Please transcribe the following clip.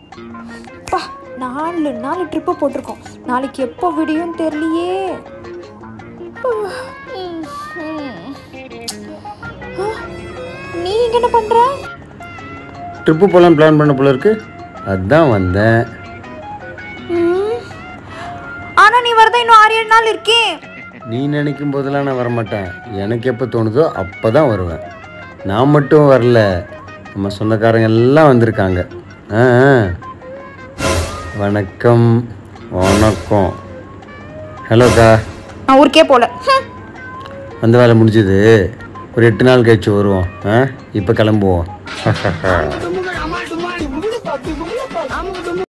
பா 4 நாள் ட்ரிப்பு போட்டிருக்கோம். நாளைக்கு எப்போ விடியும் தெரியலையே. நீ இங்க என்ன பண்ற? ட்ரிப்பு போகலாம் பிளான் பண்ண போல இருக்கு, அதான் வந்தேன். ஆனா நீ வரதான் இன்னும் 6-7 நாள் இருக்கே. நீ நினைக்கும் போதெல்லாம் நான் வரமாட்டேன். எனக்கு எப்போ தோணுதோ அப்போ தான் வருவேன். நான் மட்டும் வரல, நம்ம சொந்தக்காரங்க எல்லாம் வந்திருக்காங்க. வணக்கம். வணக்கம். ஹலோக்கா. நான் ஊருக்கே போல. அந்த வேலை முடிஞ்சது. ஒரு 8 நாள் கழிச்சு வருவோம். இப்போ கிளம்புவோம்.